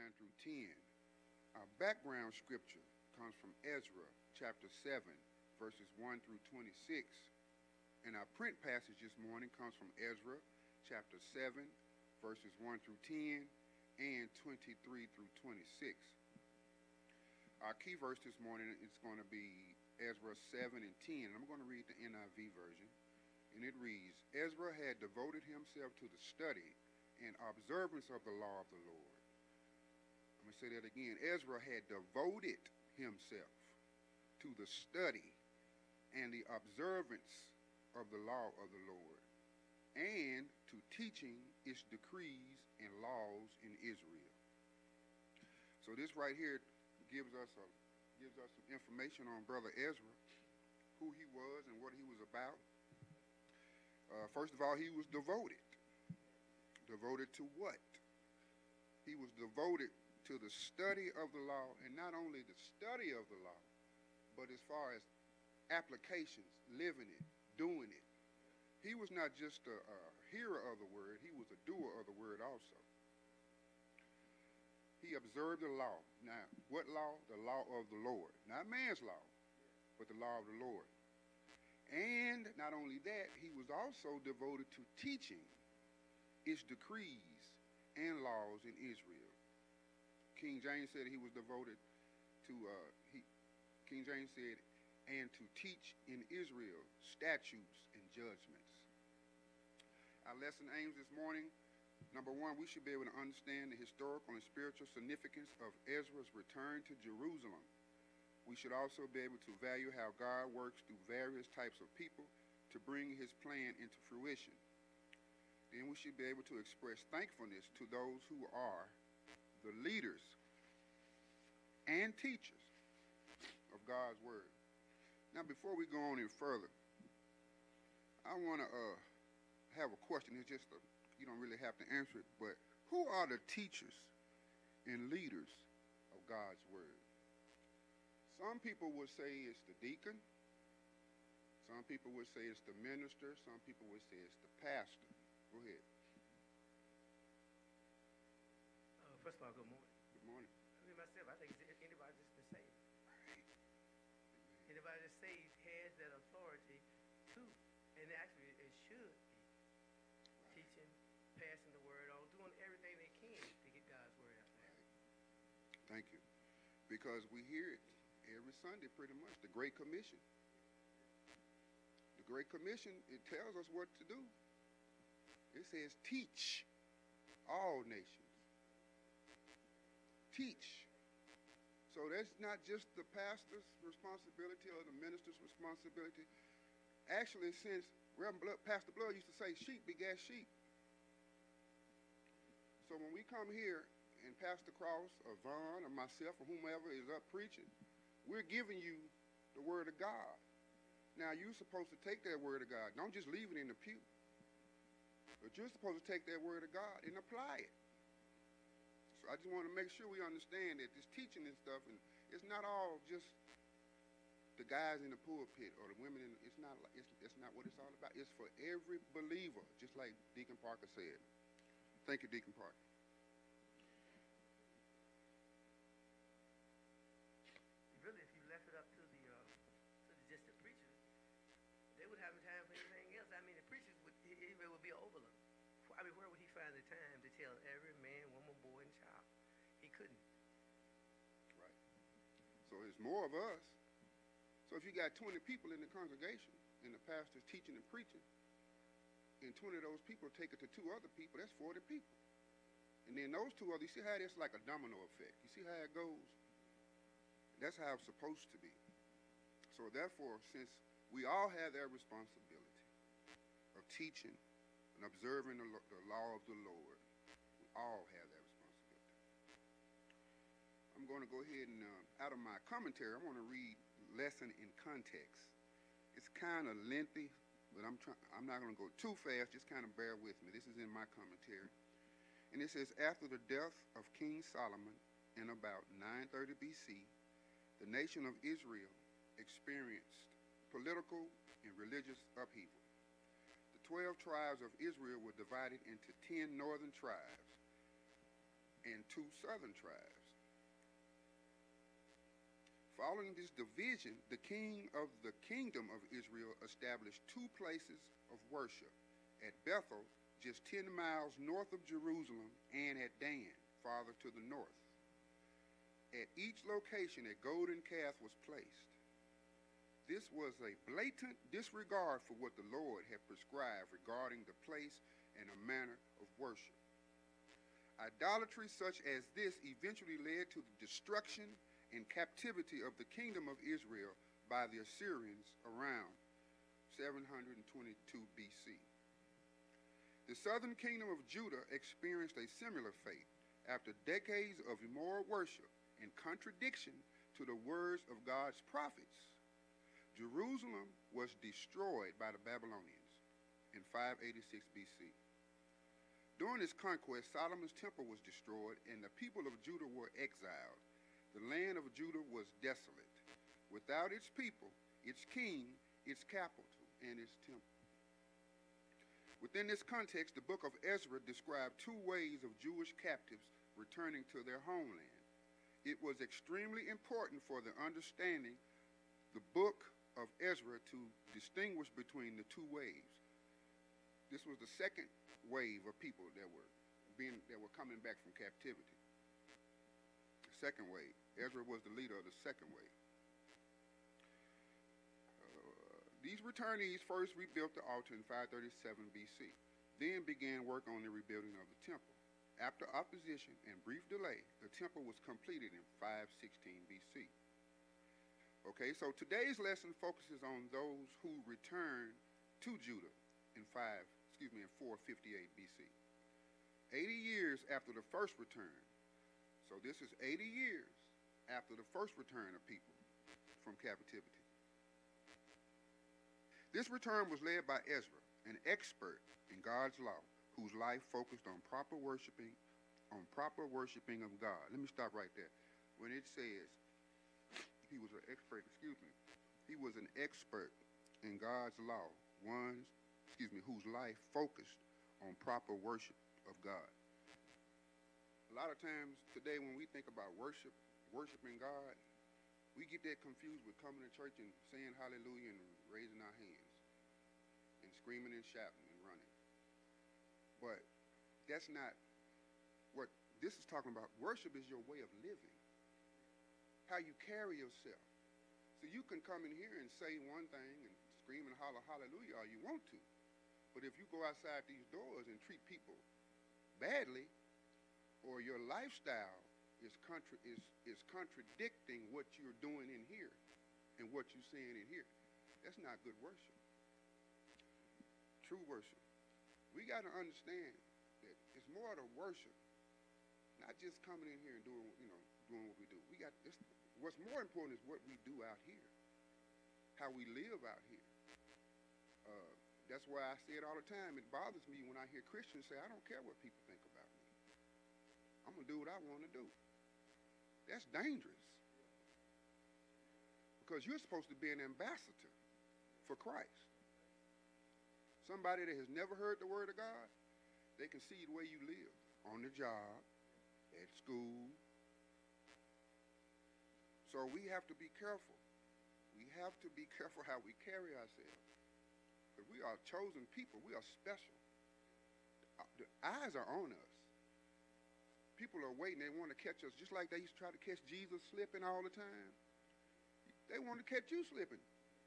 9 through 10. Our background scripture comes from Ezra chapter 7, verses 1 through 26. And our print passage this morning comes from Ezra chapter 7, verses 1 through 10 and 23 through 26. Our key verse this morning is going to be Ezra 7 and 10. I'm going to read the NIV version. And it reads, Ezra had devoted himself to the study and observance of the law of the Lord. I'm going to say that again. Ezra had devoted himself to the study and the observance of the law of the Lord, and to teaching its decrees and laws in Israel. So this right here gives us some information on Brother Ezra, who he was and what he was about. First of all, he was devoted. Devoted to what? He was devoted to the study of the law, and not only the study of the law, but as far as applications, living it, doing it. He was not just a hearer of the word, he was a doer of the word also. He observed the law. Now, what law? The law of the Lord. Not man's law, but the law of the Lord. And not only that, he was also devoted to teaching its decrees and laws in Israel. King James said he was devoted to, King James said, and to teach in Israel statutes and judgments. Our lesson aims this morning, number one, we should be able to understand the historical and spiritual significance of Ezra's return to Jerusalem. We should also be able to value how God works through various types of people to bring his plan into fruition. Then we should be able to express thankfulness to those who are the leaders and teachers of God's word. Now, before we go on any further, I want to have a question. It's just you don't really have to answer it, but who are the teachers and leaders of God's word? Some people would say it's the deacon. Some people would say it's the minister. Some people would say it's the pastor. Go ahead. First of all, good morning. Good morning. I mean, myself, I think anybody that's been saved. Right. Anybody that's saved has that authority to, and actually it should be, teaching, passing the word on, doing everything they can to get God's word out there. Right. Thank you. Because we hear it every Sunday pretty much, the Great Commission. The Great Commission, it tells us what to do. It says teach all nations. Teach. So that's not just the pastor's responsibility or the minister's responsibility. Actually, since Pastor Blood used to say, sheep begat sheep. So when we come here and Pastor Cross or Vaughn or myself or whomever is up preaching, we're giving you the word of God. Now, you're supposed to take that word of God. Don't just leave it in the pew. But you're supposed to take that word of God and apply it. So I just want to make sure we understand that this teaching and stuff, and it's not all just the guys in the pulpit or the women in, it's not what it's all about. It's for every believer, just like Deacon Parker said. Thank you, Deacon Parker. Really, if you left it up to just the preachers, they would have time for anything else. I mean, the preachers would be an overload. I mean, where would he find the time to tell every man, woman, boy, and child? He couldn't. Right. So there's more of us. So if you got 20 people in the congregation and the pastor's teaching and preaching, and 20 of those people take it to 2 other people, that's 40 people. And then those 2 others, you see how it's like a domino effect. You see how it goes? That's how it's supposed to be. So therefore, since we all have that responsibility of teaching and observing the law of the Lord, we all have that responsibility. I'm going to go ahead and, out of my commentary, I want to read lesson in context. It's kind of lengthy, but I'm not going to go too fast. Just kind of bear with me. This is in my commentary. And it says, after the death of King Solomon in about 930 BC, the nation of Israel experienced political and religious upheaval. The 12 tribes of Israel were divided into 10 northern tribes. and 2 southern tribes. Following this division, the king of the kingdom of Israel established 2 places of worship, at Bethel, just 10 miles north of Jerusalem, and at Dan, farther to the north. At each location, a golden calf was placed. This was a blatant disregard for what the Lord had prescribed regarding the place and a manner of worship. Idolatry such as this eventually led to the destruction and captivity of the kingdom of Israel by the Assyrians around 722 BC. The southern kingdom of Judah experienced a similar fate after decades of immoral worship in contradiction to the words of God's prophets. Jerusalem was destroyed by the Babylonians in 586 BC. During this conquest, Solomon's temple was destroyed and the people of Judah were exiled. The land of Judah was desolate, without its people, its king, its capital, and its temple. Within this context, the book of Ezra described 2 ways of Jewish captives returning to their homeland. It was extremely important for the understanding the book of Ezra to distinguish between the 2 waves. This was the second wave of people that were coming back from captivity. The second wave. Ezra was the leader of the second wave. These returnees first rebuilt the altar in 537 BC, then began work on the rebuilding of the temple. After opposition and brief delay, the temple was completed in 516 BC. Okay, so today's lesson focuses on those who returned to Judah in 458 BC. 80 years after the first return. So this is 80 years after the first return of people from captivity. This return was led by Ezra, an expert in God's law, whose life focused on proper worshiping of God. Let me stop right there. When it says he was an expert, he was an expert in God's law, whose life focused on proper worship of God. A lot of times today when we think about worshiping God, we get that confused with coming to church and saying hallelujah and raising our hands and screaming and shouting and running. But that's not what this is talking about. Worship is your way of living, how you carry yourself. So you can come in here and say one thing and scream and holler hallelujah all you want to. But if you go outside these doors and treat people badly, or your lifestyle is contradicting what you're doing in here and what you're saying in here, that's not good worship. True worship. We got to understand that it's more to worship, not just coming in here and doing what we do. What's more important is what we do out here, how we live out here. That's why I say it all the time. It bothers me when I hear Christians say, I don't care what people think about me. I'm going to do what I want to do. That's dangerous. Because you're supposed to be an ambassador for Christ. Somebody that has never heard the word of God, they can see the way you live on the job, at school. So we have to be careful. We have to be careful how we carry ourselves. Because we are chosen people. We are special. The eyes are on us. People are waiting. They want to catch us just like they used to try to catch Jesus slipping all the time. They want to catch you slipping.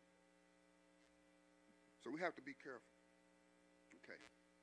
So we have to be careful. Okay.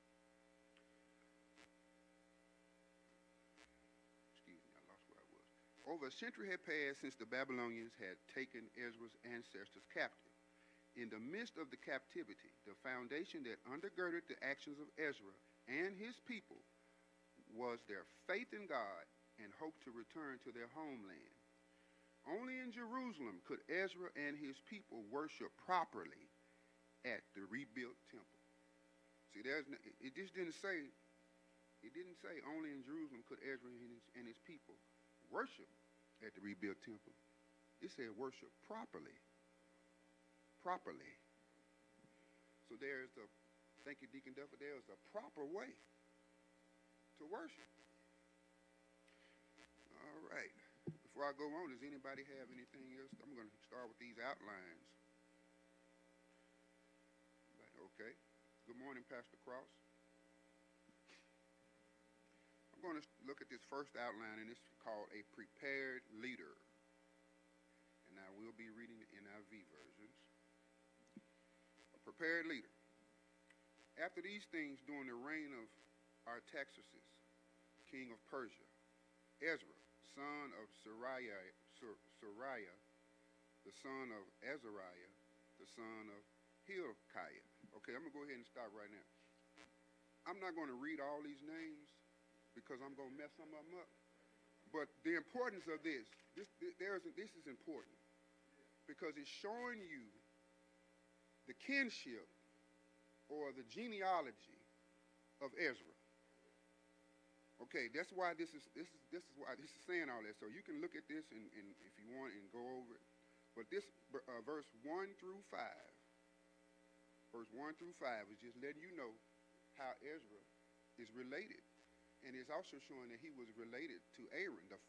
Excuse me, I lost where I was. Over a century had passed since the Babylonians had taken Ezra's ancestors captive. In the midst of the captivity, the foundation that undergirded the actions of Ezra and his people was their faith in God and hope to return to their homeland. Only in Jerusalem could Ezra and his people worship properly at the rebuilt temple. See, it didn't say only in Jerusalem could Ezra and his people worship at the rebuilt temple. It said worship properly. Properly. So thank you, Deacon Duffy, there's a proper way to worship. right. Before I go on, does anybody have anything else? I'm going to start with these outlines. Okay. Good morning, Pastor Cross. I'm going to look at this first outline, and it's called a prepared leader. And I will be reading the NIV versions. A prepared leader. After these things, during the reign of Artaxerxes, king of Persia, Ezra, son of Sariah, the son of Azariah, the son of Hilkiah. Okay, I'm going to go ahead and stop right now. I'm not going to read all these names because I'm going to mess some of them up. But the importance of this is important because it's showing you the kinship or the genealogy of Ezra. Okay, that's why this is why this is saying all that. So you can look at this and if you want and go over it. But this verse 1 through 5 is just letting you know how Ezra is related. And it's also showing that he was related to Aaron, the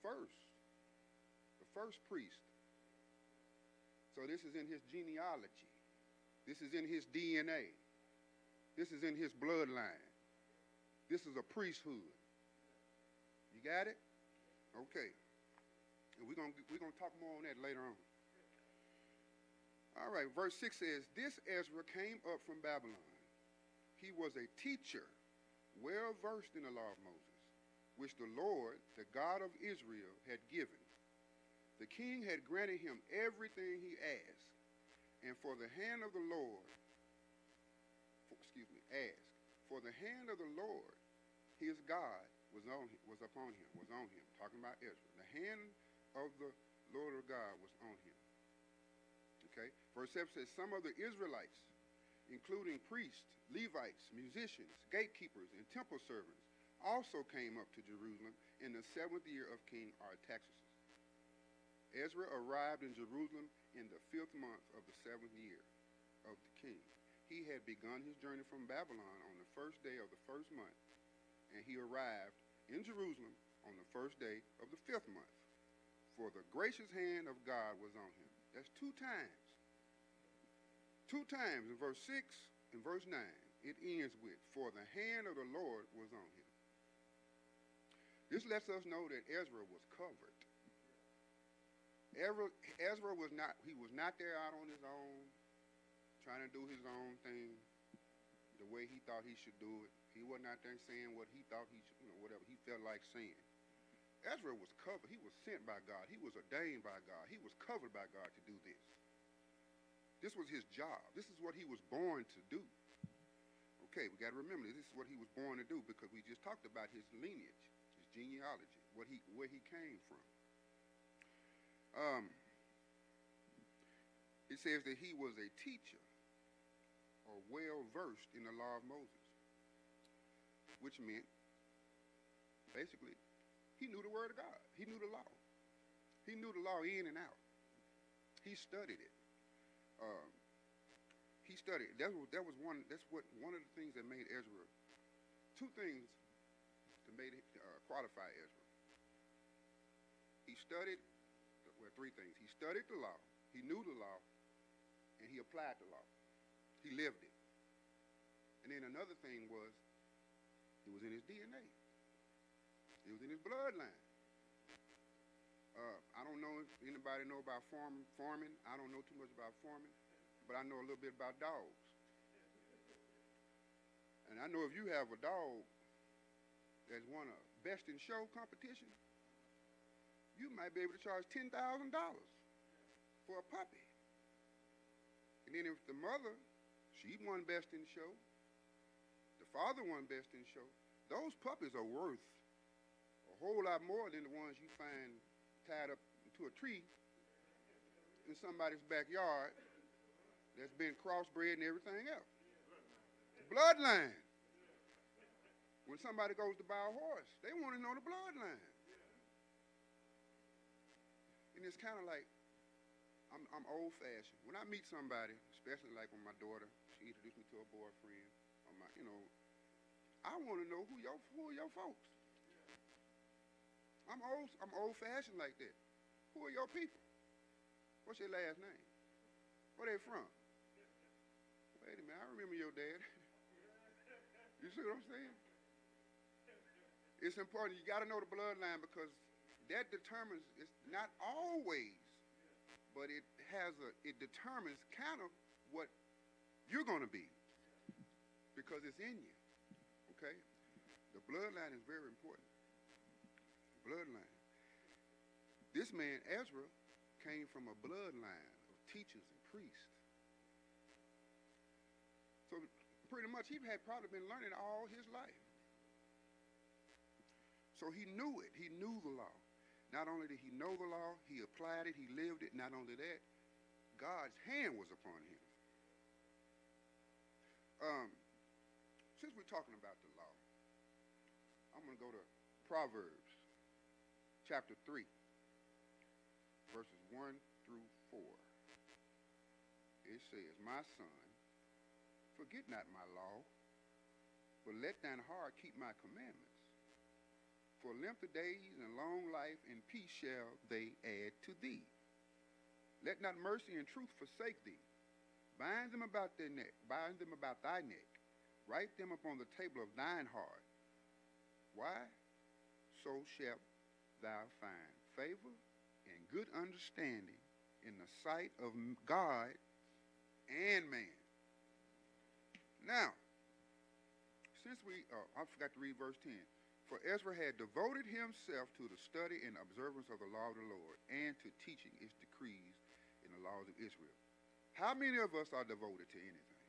first priest. So this is in his genealogy. This is in his DNA. This is in his bloodline. This is a priesthood. You got it? Okay. And we're gonna talk more on that later on. All right, verse 6 says, this Ezra came up from Babylon. He was a teacher, well versed in the law of Moses, which the Lord, the God of Israel, had given. The king had granted him everything he asked, and for the hand of the Lord, for the hand of the Lord, his God, was upon him, talking about Ezra. The hand of the Lord of God was on him. Okay, verse 7 says, some of the Israelites, including priests, Levites, musicians, gatekeepers, and temple servants, also came up to Jerusalem in the 7th year of King Artaxerxes. Ezra arrived in Jerusalem in the 5th month of the 7th year of the king. He had begun his journey from Babylon on the 1st day of the 1st month, and he arrived in Jerusalem on the 1st day of the 5th month. For the gracious hand of God was on him. That's two times. Two times in verse 6 and verse 9. It ends with, for the hand of the Lord was on him. This lets us know that Ezra was covered. Ezra was not there out on his own, trying to do his own thing the way he thought he should do it. He wasn't out there saying what he thought he should, whatever he felt like saying. Ezra was covered. He was sent by God. He was ordained by God. He was covered by God to do this. This was his job. This is what he was born to do. Okay, we got to remember this is what he was born to do because we just talked about his lineage, his genealogy, where he came from. It says that he was a teacher or well-versed in the law of Moses, which meant, basically, he knew the word of God. He knew the law. He knew the law in and out. He studied it. He studied. That's one of the things that made Ezra. Two things that made it qualify Ezra. He studied. Well, three things. He studied the law. He knew the law, and he applied the law. He lived it. And then another thing was, it was in his DNA. It was in his bloodline. I don't know if anybody know about farming. I don't know too much about farming, but I know a little bit about dogs. And I know if you have a dog that's won a best in show competition, you might be able to charge $10,000 for a puppy. And then if the mother, she won best in show, the father won best in show, those puppies are worth a whole lot more than the ones you find tied up to a tree in somebody's backyard that's been crossbred and everything else. Bloodline. When somebody goes to buy a horse, they want to know the bloodline. And it's kind of like, I'm old-fashioned. When I meet somebody, especially like when my daughter, she introduced me to a boyfriend, or I want to know who are your folks. I'm old-fashioned like that. Who are your people? What's your last name? Where they from? Wait a minute, I remember your dad. You see what I'm saying? It's important. You got to know the bloodline because that determines, it's not always, but it determines kind of what you're going to be because it's in you. Okay? The bloodline is very important. Bloodline. This man, Ezra, came from a bloodline of teachers and priests. So pretty much he had probably been learning all his life. So he knew it. He knew the law. Not only did he know the law, he applied it, he lived it. Not only that, God's hand was upon him. Since we're talking about the law, I'm going to go to Proverbs chapter 3, verses 1 through 4. It says, my son, forget not my law, but let thine heart keep my commandments. For length of days and long life and peace shall they add to thee. Let not mercy and truth forsake thee. Bind them about thy neck. Write them upon the table of thine heart. Why? So shalt thou find favor and good understanding in the sight of God and man. Now, since I forgot to read verse 10. For Ezra had devoted himself to the study and observance of the law of the Lord and to teaching its decrees in the laws of Israel. How many of us are devoted to anything?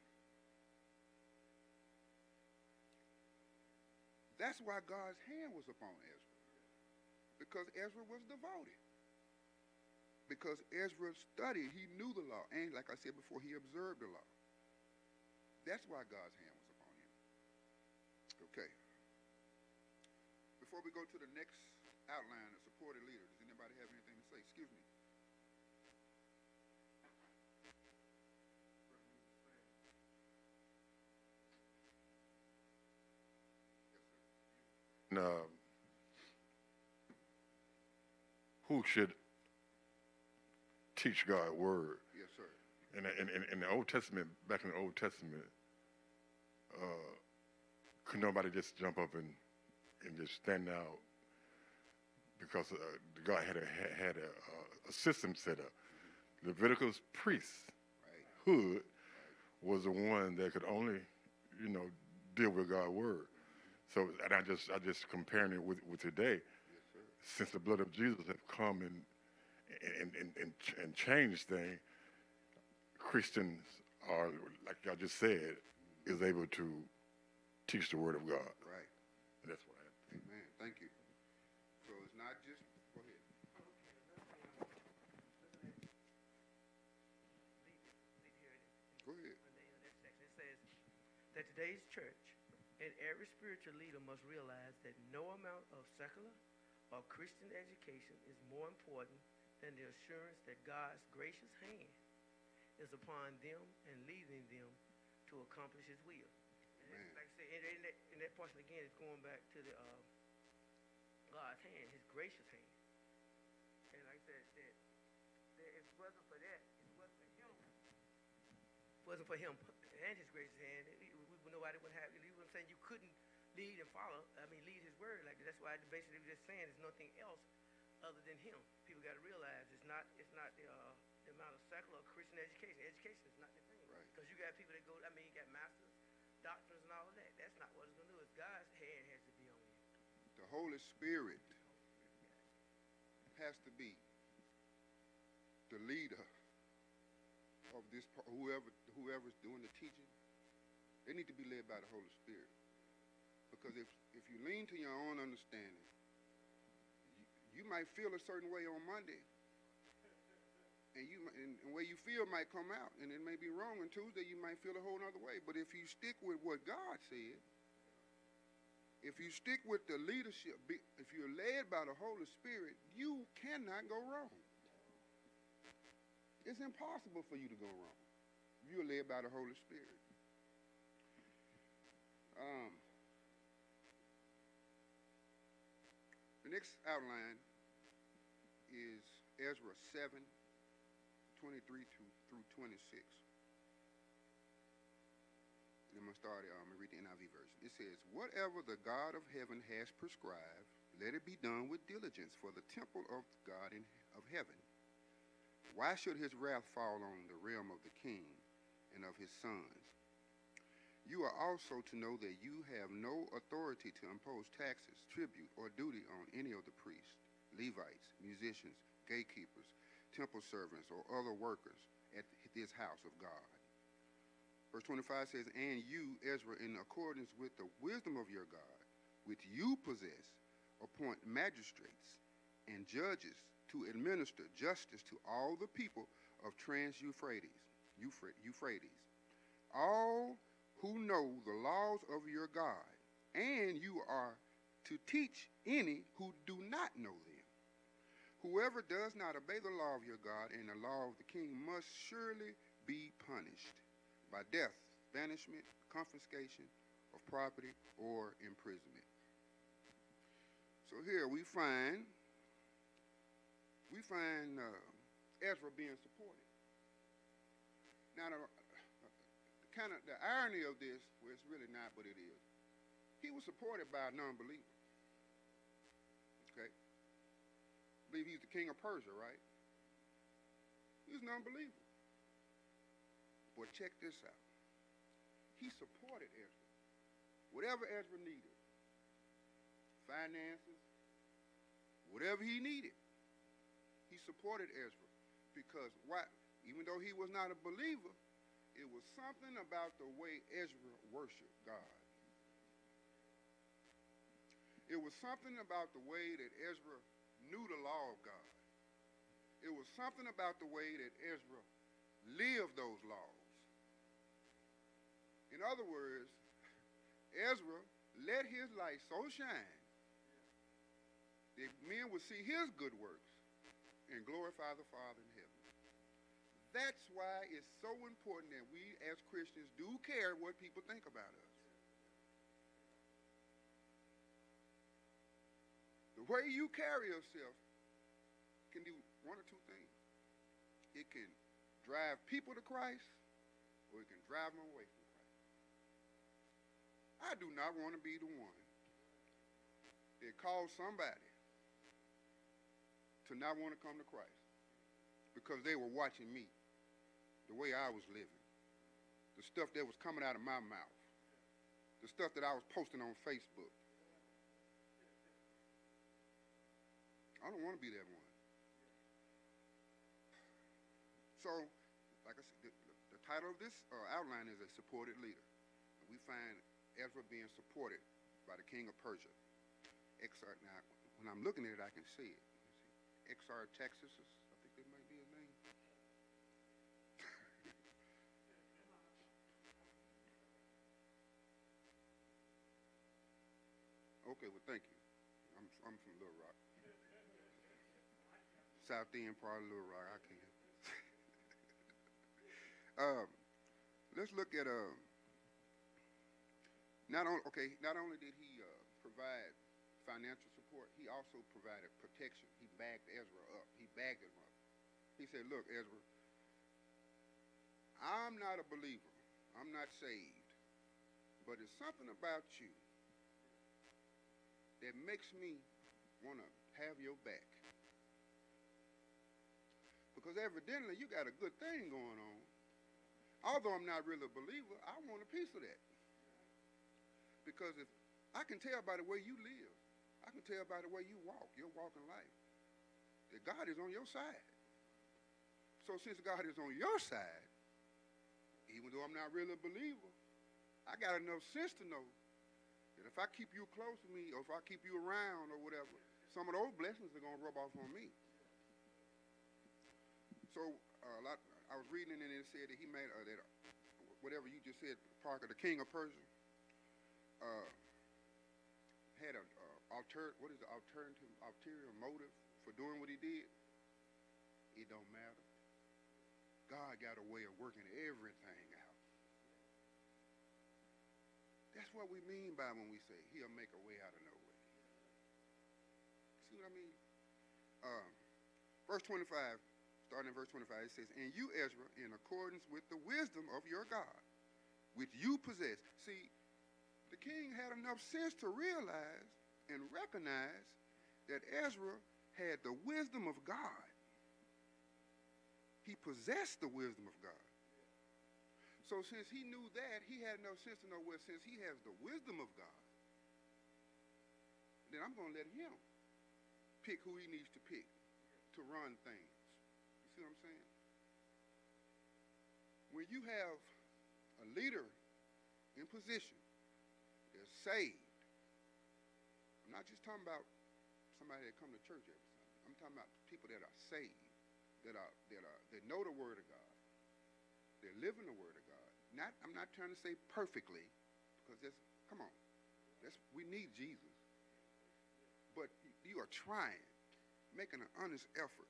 That's why God's hand was upon Ezra. Because Ezra was devoted. Because Ezra studied, he knew the law. And like I said before, he observed the law. That's why God's hand was upon him. Okay. Before we go to the next outline of supported leaders, does anybody have anything to say? Excuse me. Who should teach God's word? Yes, sir. In the Old Testament, back in the Old Testament, could nobody just jump up and just stand out because God had a system set up. Leviticus priests, hood, was the one that could only, deal with God's word. So, and I just comparing it with today, since the blood of Jesus have come and changed things, Christians are, like I just said, is able to teach the word of God. Right. And that's what I have. Amen. Thank you. So it's not just, go ahead. Go ahead. It says that today's church and every spiritual leader must realize that no amount of secular or Christian education is more important than the assurance that God's gracious hand is upon them and leading them to accomplish his will. And like I said, in that portion again, it's going back to the God's hand, his gracious hand. And like I said, that if it wasn't for that, it wasn't for him and his gracious hand, nobody would have, you know what I'm saying? You couldn't lead and follow, lead his word like that. That's why basically we're just saying there's nothing else other than him. People got to realize it's not the amount of secular or Christian education. Education is not the thing. Right. Because you got people that go, you got masters, doctors, and all of that. That's not what it's going to do. It's God's hand has to be on you. The Holy Spirit has to be the leader of this, whoever's doing the teaching. They need to be led by the Holy Spirit. Because if you lean to your own understanding, you might feel a certain way on Monday, and the way you feel might come out, and it may be wrong. On Tuesday, you might feel a whole other way. But if you stick with what God said, if you stick with the leadership, if you're led by the Holy Spirit, you cannot go wrong. It's impossible for you to go wrong if you're led by the Holy Spirit. The next outline is Ezra 7, 23 through 26. I'm going to start it. I'm going to read the NIV version. It says, "Whatever the God of heaven has prescribed, let it be done with diligence for the temple of God of heaven. Why should his wrath fall on the realm of the king and of his sons? You are also to know that you have no authority to impose taxes, tribute, or duty on any of the priests, Levites, musicians, gatekeepers, temple servants, or other workers at this house of God." Verse 25 says, "And you, Ezra, in accordance with the wisdom of your God, which you possess, appoint magistrates and judges to administer justice to all the people of Trans-Euphrates, all who know the laws of your God, and you are to teach any who do not know them. Whoever does not obey the law of your God and the law of the king must surely be punished by death, banishment, confiscation of property, or imprisonment." So here we find Ezra being supported. Now, the irony of this, well, it's really not, but it is. He was supported by a non-believer. Okay, I believe he's the king of Persia, right? He was a non-believer. But check this out. He supported Ezra. Whatever Ezra needed, finances, whatever he needed, he supported Ezra. Because why? Even though he was not a believer, it was something about the way Ezra worshiped God. It was something about the way that Ezra knew the law of God. It was something about the way that Ezra lived those laws. In other words, Ezra let his light so shine that men would see his good works and glorify the Father in heaven. That's why it's so important that we as Christians do care what people think about us. The way you carry yourself can do one or two things. It can drive people to Christ, or it can drive them away from Christ. I do not want to be the one that calls somebody to not want to come to Christ because they were watching me, the way I was living, the stuff that was coming out of my mouth, the stuff that I was posting on Facebook. I don't want to be that one. So, like I said, the title of this outline is A Supported Leader. And we find Ezra being supported by the king of Persia. Exarch, now, when I'm looking at it, I can see it. Exarch Texas, I think that might be his name. Okay, well, thank you. I'm from Little Rock. South End part of Little Rock. I can't. Let's look at not only did he provide financial support, he also provided protection. He backed Ezra up. He backed him up. He said, "Look, Ezra, I'm not a believer. I'm not saved. But there's something about you that makes me want to have your back. Because evidently you got a good thing going on. Although I'm not really a believer, I want a piece of that. Because if I can tell by the way you live, I can tell by the way you walk, your walk in life, that God is on your side. So since God is on your side, even though I'm not really a believer, I got enough sense to know that if I keep you close to me, or if I keep you around or whatever, some of those blessings are going to rub off on me." So I was reading and it said that he made that whatever you just said, Parker, the king of Persia, had an ulterior motive for doing what he did. It don't matter. God got a way of working everything out. That's what we mean by when we say he'll make a way out of no way. see what I mean? Verse 25, starting in verse 25, it says, "And you, Ezra, in accordance with the wisdom of your God, which you possess." See, the king had enough sense to realize and recognize that Ezra had the wisdom of God. He possessed the wisdom of God. So since he knew that, he had enough sense to know, well, since he has the wisdom of God, then I'm going to let him pick who he needs to pick to run things. You see what I'm saying? When you have a leader in position that's saved, I'm not just talking about somebody that come to church every Sunday. I'm talking about people that are saved, that know the Word of God. They're living the Word of God. I'm not trying to say perfectly, because come on, we need Jesus. But you are trying, making an honest effort.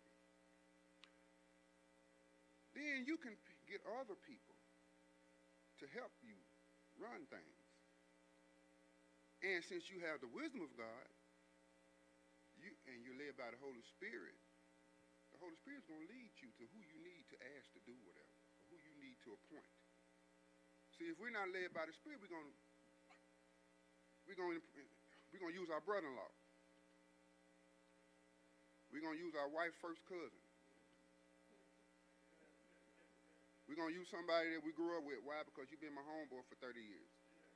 Then you can get other people to help you run things. And since you have the wisdom of God, and you're led by the Holy Spirit is going to lead you to who you need to ask to do whatever, or who you need to appoint. See, if we're not led by the Spirit, we're going to use our brother-in-law. We're going to use our wife's first cousin. We're going to use somebody that we grew up with. Why? Because you've been my homeboy for 30 years.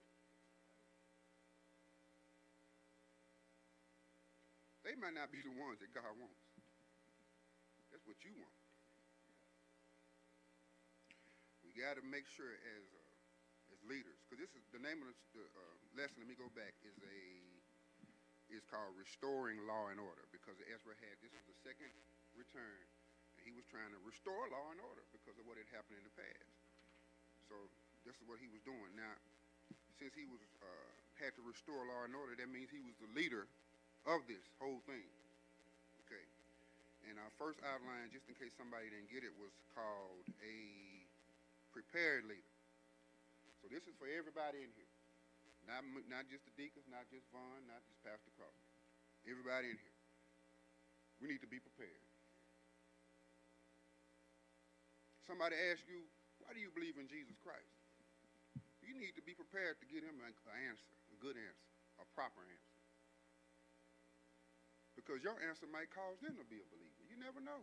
They might not be the ones that God wants. That's what you want. We got to make sure as leaders, because this is the name of the lesson. Let me go back. Is called Restoring Law and Order, because Ezra this was the second return, and he was trying to restore law and order because of what had happened in the past. So this is what he was doing. Now, since he had to restore law and order, that means he was the leader of this whole thing. Okay. And our first outline, just in case somebody didn't get it, was called a prepared leader. So this is for everybody in here. Not just the deacons, not just Vaughn, not just Pastor Cross. Everybody in here. We need to be prepared. Somebody asks you, why do you believe in Jesus Christ? You need to be prepared to give him an answer, a good answer, a proper answer. Because your answer might cause them to be a believer. You never know.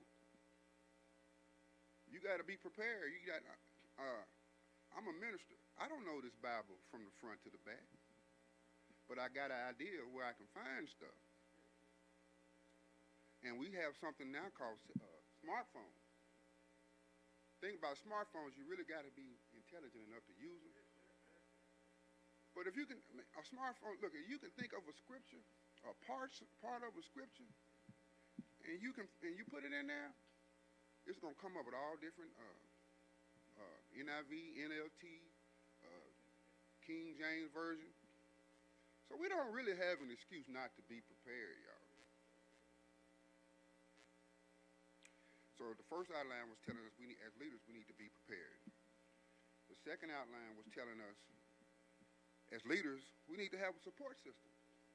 You got to be prepared. I'm a minister. I don't know this Bible from the front to the back, but I got an idea where I can find stuff. And we have something now called smartphones. Think about smartphones. You really got to be intelligent enough to use them. But if you can, a smartphone, look, you can think of a scripture, a part of a scripture, and you put it in there, it's going to come up with all different NIV, NLT, King James Version. So we don't really have an excuse not to be prepared, y'all. So the first outline was telling us as leaders, we need to be prepared. The second outline was telling us, as leaders, we need to have a support system.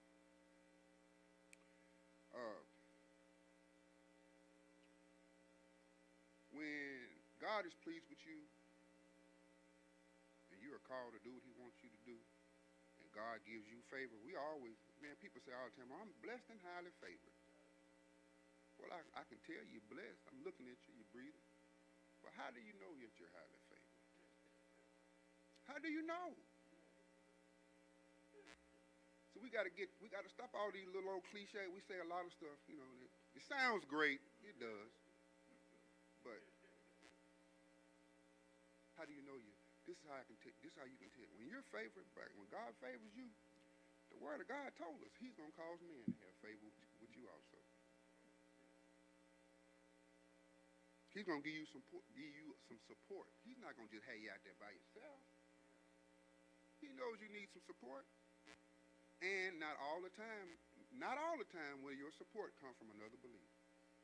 When God is pleased with you, and you are called to do what he wants you to do, and God gives you favor, people say all the time, well, I'm blessed and highly favored. Well, I can tell you're blessed. I'm looking at you, you're breathing. But how do you know that you're highly favored? How do you know? So we got to stop all these little old cliches. We say a lot of stuff, it sounds great. It does. But how do you know this is how you can tell. When you're favored, when God favors you, the word of God told us he's going to cause men to have favor with you also. He's going to give you some support. He's not going to just have you out there by yourself. He knows you need some support. And not all the time will your support come from another believer.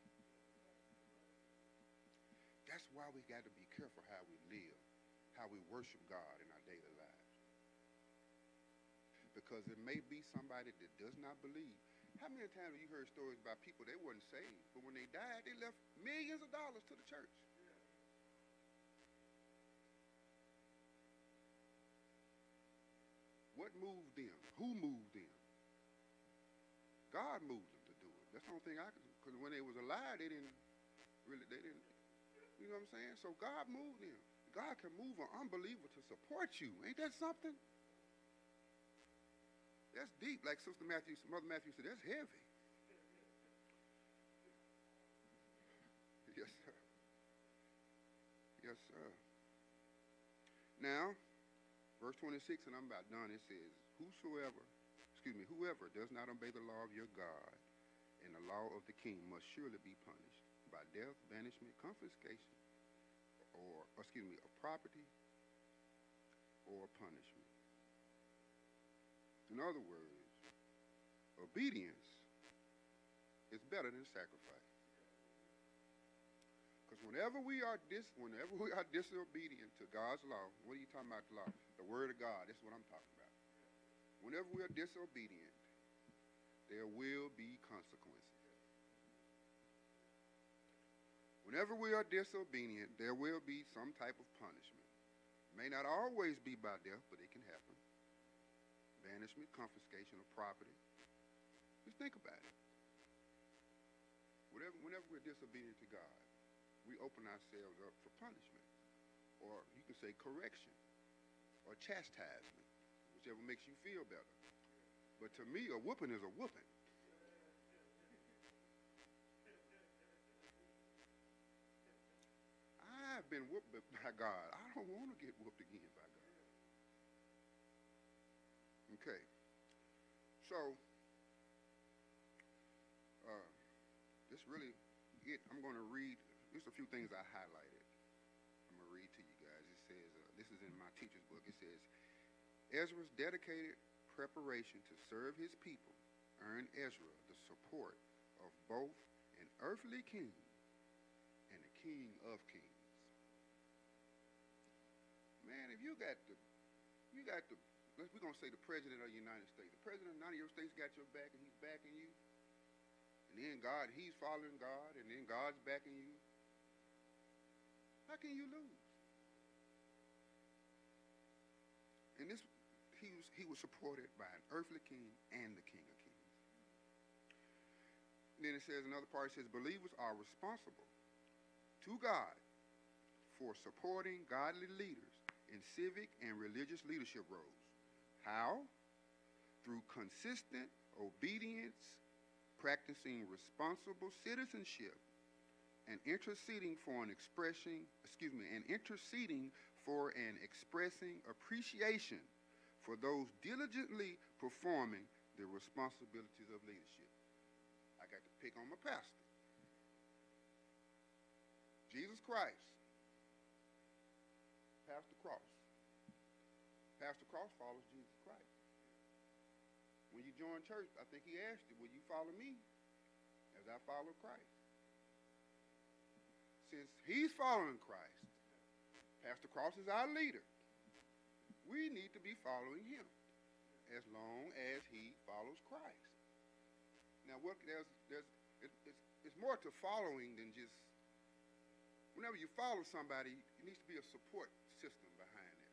That's why we got to be careful how we live, how we worship God in our daily lives. Because it may be somebody that does not believe, How many times have you heard stories about people they wasn't saved, but when they died, they left millions of dollars to the church? What moved them? Who moved them? God moved them to do it. That's the only thing I can, because when they was alive, they didn't, you know what I'm saying? So God moved them. God can move an unbeliever to support you. Ain't that something? That's deep. Like Mother Matthew said, that's heavy. Yes, sir. Yes, sir. Now, verse 26, and I'm about done, it says, whoever does not obey the law of your God and the law of the king must surely be punished by death, banishment, confiscation, of property or punishment. In other words, obedience is better than sacrifice. Because whenever we are disobedient to God's law, what are you talking about the law? The word of God, that's what I'm talking about. Whenever we are disobedient, there will be consequences. Whenever we are disobedient, there will be some type of punishment. May not always be by death, but it can happen. Banishment, confiscation of property. Just think about it. Whenever we're disobedient to God, we open ourselves up for punishment. Or you can say correction or chastisement, whichever makes you feel better. But to me, a whooping is a whooping. I've been whooped by God. I don't want to get whooped again by God. Okay. So, this really it. I'm going to read just a few things I highlighted. I'm going to read to you guys. It says, this is in my teacher's book. It says, Ezra's dedicated preparation to serve his people earned Ezra the support of both an earthly king and a king of kings. Man, if we're going to say the President of the United States. The President of the United States got your back and he's backing you. And then he's following God, and then God's backing you. How can you lose? And he was supported by an earthly king and the King of Kings. And then it says, another part, it says, believers are responsible to God for supporting godly leaders in civic and religious leadership roles. How? Through consistent obedience, practicing responsible citizenship, and interceding for an expressing appreciation for those diligently performing the responsibilities of leadership. I got to pick on my pastor. Jesus Christ. Pastor Cross. Pastor Cross follows Jesus Christ. When you join church, I think he asked you, will you follow me as I follow Christ? Since he's following Christ, Pastor Cross is our leader. We need to be following him as long as he follows Christ. Now, it's more to following than just, whenever you follow somebody, there needs to be a support system behind it.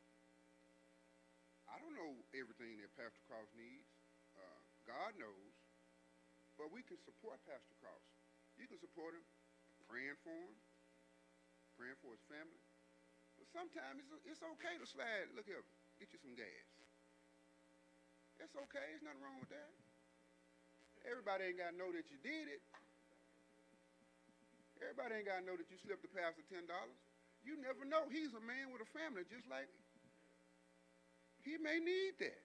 I don't know everything that Pastor Cross needs. God knows. But we can support Pastor Cross. You can support him praying for him, praying for his family. But sometimes it's okay to slide. Look here, get you some gas. That's okay. There's nothing wrong with that. Everybody ain't got to know that you did it. Everybody ain't got to know that you slipped the pastor $10. You never know. He's a man with a family just like me. He may need that.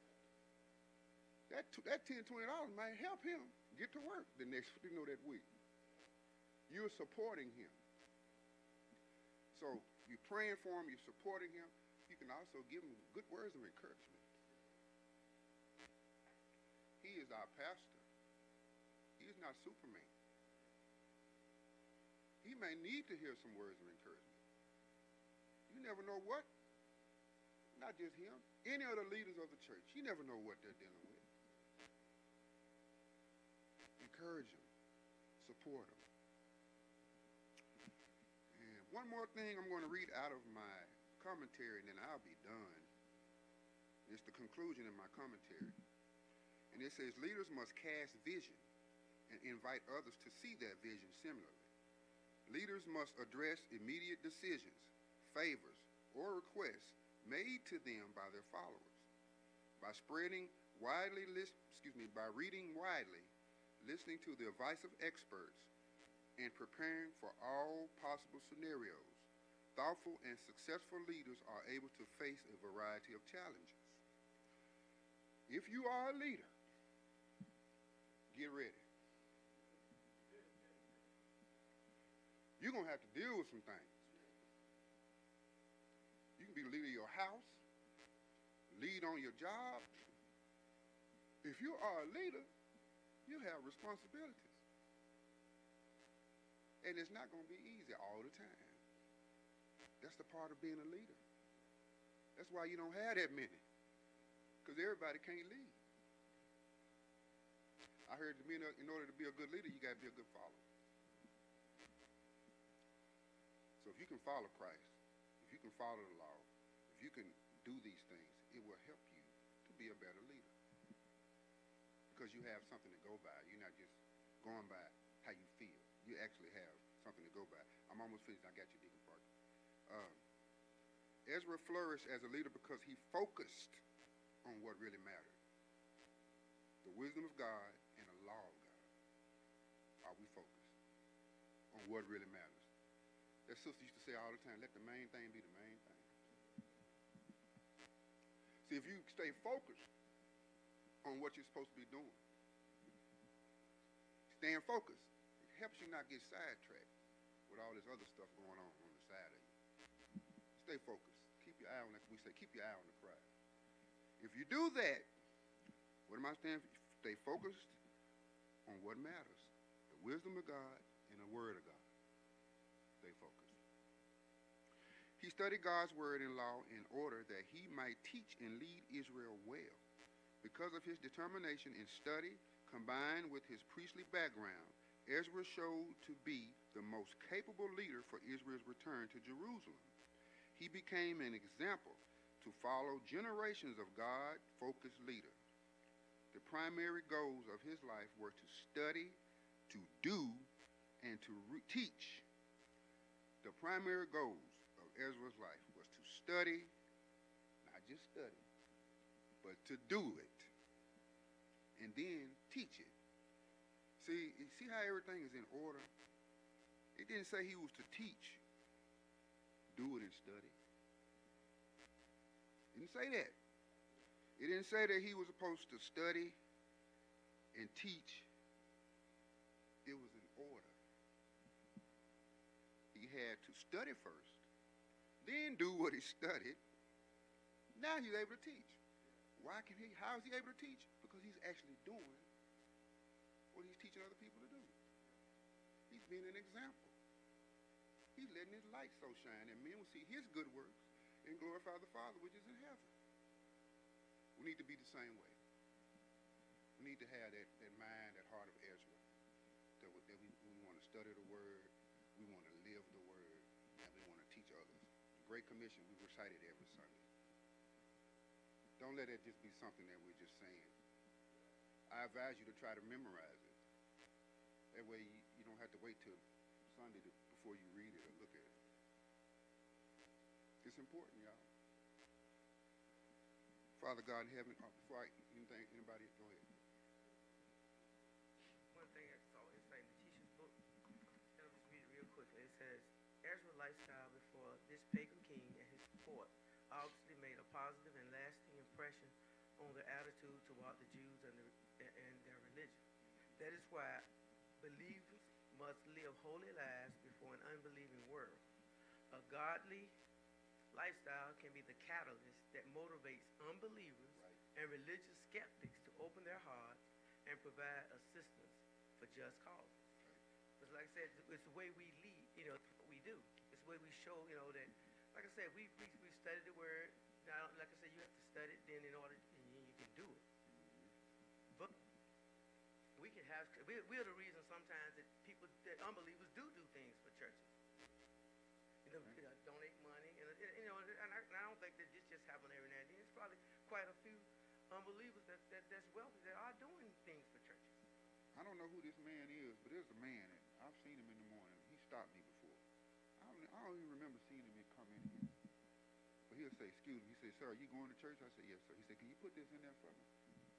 That $10, $20 might help him get to work the next, that week. You're supporting him. So you're praying for him, you're supporting him. You can also give him good words of encouragement. He is our pastor. He is not Superman. He may need to hear some words of encouragement. You never know what. Not just him. Any of the leaders of the church. You never know what they're dealing with. encourage them, support them. And one more thing I'm going to read out of my commentary, and then I'll be done. It's the conclusion in my commentary. And it says, leaders must cast vision and invite others to see that vision similarly. Leaders must address immediate decisions, favors, or requests made to them by their followers. By reading widely, listening to the advice of experts, and preparing for all possible scenarios, thoughtful and successful leaders are able to face a variety of challenges. If you are a leader, get ready. You're going to have to deal with some things. You can be the leader of your house, lead on your job. If you are a leader, you have responsibilities. And it's not going to be easy all the time. That's the part of being a leader. That's why you don't have that many, because everybody can't lead. I heard in order to be a good leader, you got to be a good follower. So if you can follow Christ, if you can follow the law, if you can do these things, it will help you to be a better leader. Because you have something to go by. You're not just going by how you feel. You actually have something to go by. I'm almost finished. I got you, Deacon Parker. Ezra flourished as a leader because he focused on what really mattered. The wisdom of God and the law of God. Are we focused on what really matters? That sister used to say all the time, let the main thing be the main thing. See, if you stay focused on what you're supposed to be doing, staying focused, it helps you not get sidetracked with all this other stuff going on the side of you. Stay focused. Keep your eye on, like we say, keep your eye on the prize. If you do that, what am I saying? Stay focused on what matters. The wisdom of God and the word of God. Stay focused. He studied God's word and law in order that he might teach and lead Israel well. Because of his determination in study, combined with his priestly background, Ezra showed to be the most capable leader for Israel's return to Jerusalem. He became an example to follow generations of God-focused leaders. The primary goals of his life were to study, to do, and to teach. The primary goals of Ezra's life was to study, not just study, but to do it, and then teach it. See how everything is in order? It didn't say he was to teach, do it, and study. It didn't say that. It didn't say that he was supposed to study and teach. It was in order. He had to study first, then do what he studied. Now he's able to teach. How is he able to teach? Because he's actually doing what he's teaching other people to do. He's being an example. He's letting his light so shine that men will see his good works and glorify the Father which is in heaven. We need to be the same way. We need to have that mind, that heart of Ezra, that we want to study the word, we want to live the word, and we want to teach others. The Great Commission, we recite it every Sunday. Don't let it just be something that we're just saying. I advise you to try to memorize it. That way you don't have to wait till Sunday before you read it or look at it. It's important, y'all. Father God in heaven, before anybody, go ahead. One thing I saw inside the teacher's book, and I'll just read it real quickly. It says, Ezra's lifestyle before this pagan king and his court obviously made a positive and lasting impression on their attitude toward the Jews and their religion. That is why believers must live holy lives before an unbelieving world. A godly lifestyle can be the catalyst that motivates unbelievers and religious skeptics to open their hearts and provide assistance for just causes. Because like I said, it's the way we lead, it's what we do. It's the way we show, that, like I said, we study the word. Now, like I said, you have to study it then in order, and you can do it. But we can it has. We're the reason sometimes that that unbelievers do things for churches. Donate money, and I don't think that this just happens every now and then. It's probably quite a few unbelievers that's wealthy that are doing things for churches. I don't know who this man is, but there's a man, and I've seen him in the morning. He stopped me before. I don't even remember seeing him come in here. But he'll say, excuse me. He said, sir, are you going to church? I said, yes, sir. He said, can you put this in there for me?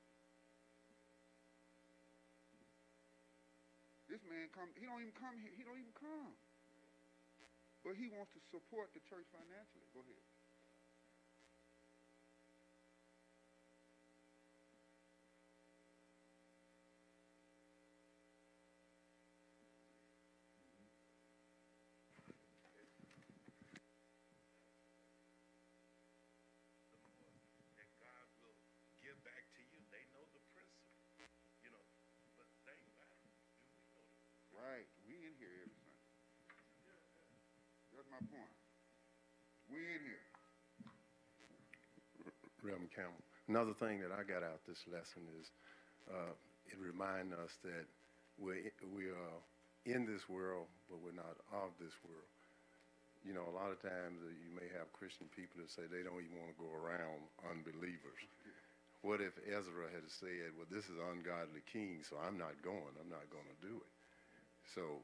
This man he don't even come here. He don't even come. But he wants to support the church financially. Go ahead. That God will give back to you. They know the principle, but they ain't matter. Do we know the principle? Right. We in here every Sunday. That's my point. We in here. Reverend Campbell. Another thing that I got out this lesson is it reminds us that we are in this world, but we're not of this world. A lot of times you may have Christian people that say they don't even want to go around unbelievers. What if Ezra had said, well, this is an ungodly king, so I'm not going. I'm not going to do it. So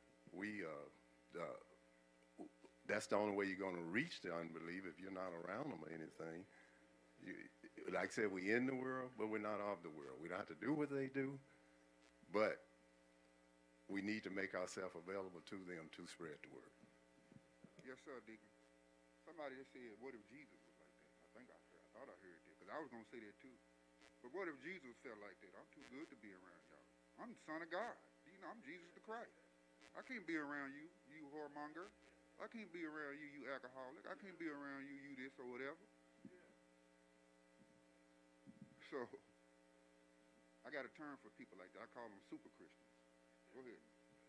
that's the only way you're going to reach the unbeliever if you're not around them or anything. Like I said, we're in the world, but we're not of the world. We don't have to do what they do, but we need to make ourselves available to them to spread the word. Yes, sir, Deacon. Somebody just said, what if Jesus was like that? I thought I heard that, because I was going to say that too. But what if Jesus felt like that? I'm too good to be around y'all. I'm the Son of God. I'm Jesus the Christ. I can't be around you, you whoremonger. I can't be around you, you alcoholic. I can't be around you, you this or whatever. So, I got a term for people like that. I call them super Christians. Go ahead.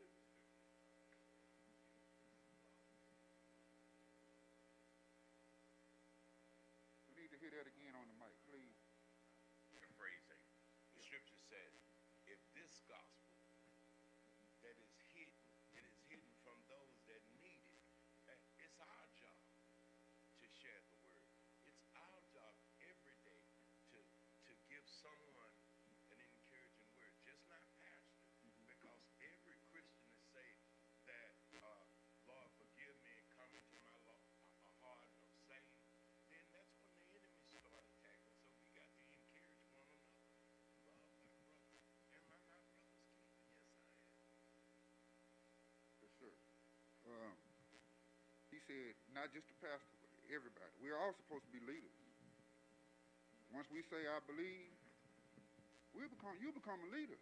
We need to hear that again on the mic, please. The phrase, the scripture said, if this gospel that is hidden, it is hidden from those that need it. It's our job to share the word. It's our job every day to give someone an encouraging word, just not pastor, because every Christian is saying that, Lord, forgive me and come into my heart of saying, then that's when the enemy start attacking. So we got to encourage one another. Love my brother. Am I my brother's keeper? Yes, I am. Yes, sir. He said, not just the pastor, but everybody. We're all supposed to be leaders. Once we say, I believe, you become a leader.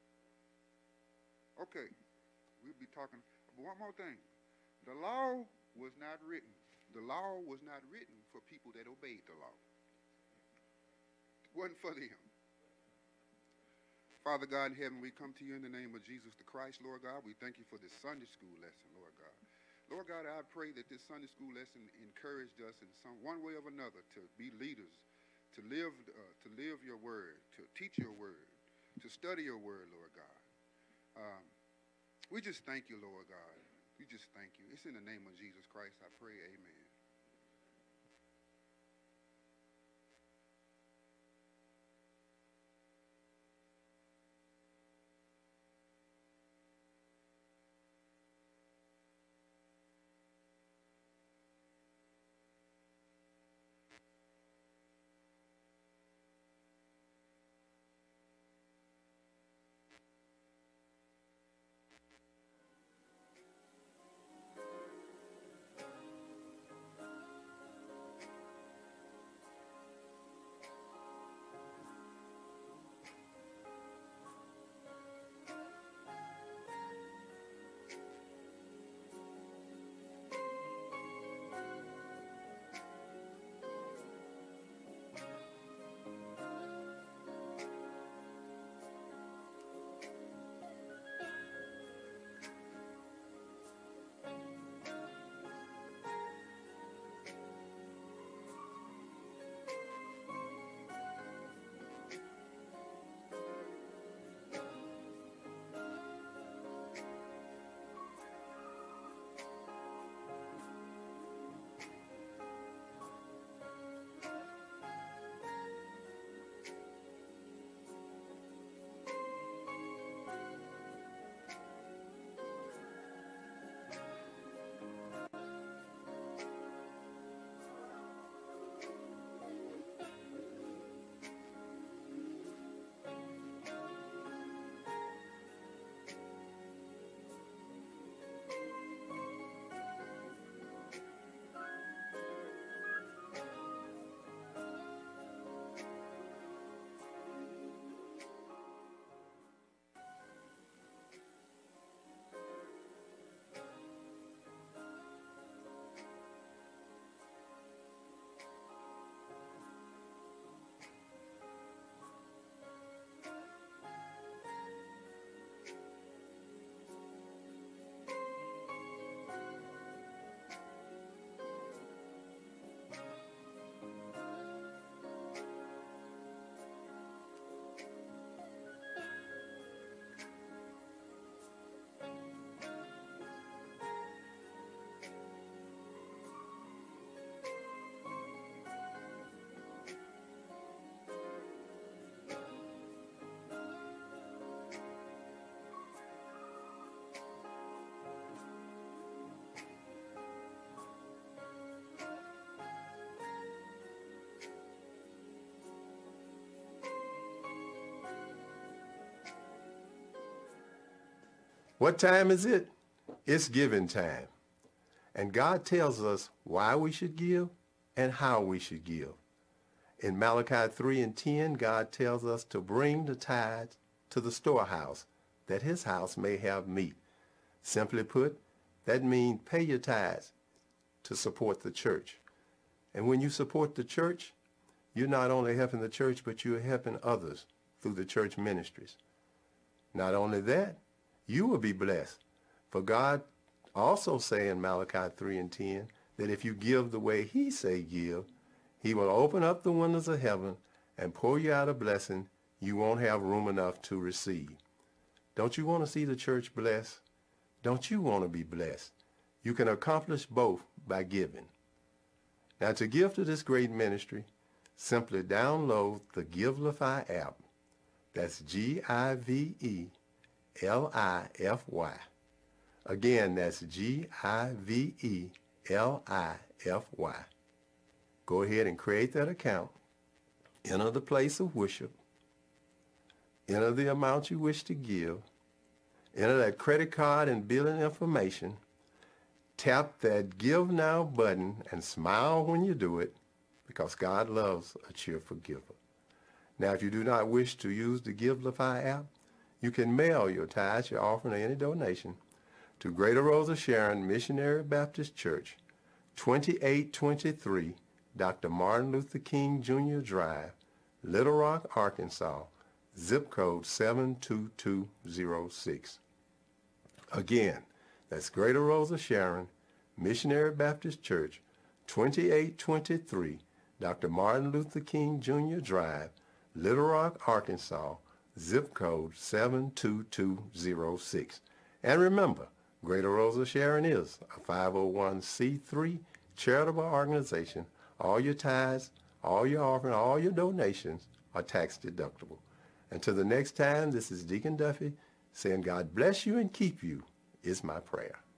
Okay, we'll be talking. But one more thing. The law was not written. The law was not written for people that obeyed the law. It wasn't for them. Father God in heaven, we come to you in the name of Jesus the Christ, Lord God. We thank you for this Sunday school lesson, Lord God. Lord God, I pray that this Sunday school lesson encouraged us in one way or another to be leaders, to live your word, to teach your word, to study your word, Lord God. We just thank you, Lord God. We just thank you. It's in the name of Jesus Christ I pray, amen. What time is it? It's giving time. And God tells us why we should give and how we should give. In Malachi 3:10, God tells us to bring the tithes to the storehouse, that his house may have meat. Simply put, that means pay your tithes to support the church. And when you support the church, you're not only helping the church, but you're helping others through the church ministries. Not only that, you will be blessed. For God also say in Malachi 3:10 that if you give the way he say give, he will open up the windows of heaven and pour you out a blessing you won't have room enough to receive. Don't you want to see the church blessed? Don't you want to be blessed? You can accomplish both by giving. Now, to give to this great ministry, simply download the Givelify app. That's Givelify. Again, that's Givelify. Go ahead and create that account. Enter the place of worship. Enter the amount you wish to give. Enter that credit card and billing information. Tap that Give Now button and smile when you do it, because God loves a cheerful giver. Now, if you do not wish to use the Givelify app, you can mail your tithes, your offering, or any donation to Greater Rose of Sharon Missionary Baptist Church, 2823 Dr. Martin Luther King Jr. Drive, Little Rock, Arkansas, zip code 72206. Again, that's Greater Rose of Sharon Missionary Baptist Church, 2823 Dr. Martin Luther King Jr. Drive, Little Rock, Arkansas, zip code 72206. And remember, Greater Rose of Sharon is a 501c3 charitable organization. All your tithes, all your offering, all your donations are tax deductible. Until the next time, this is Deacon Duffy saying God bless you and keep you is my prayer.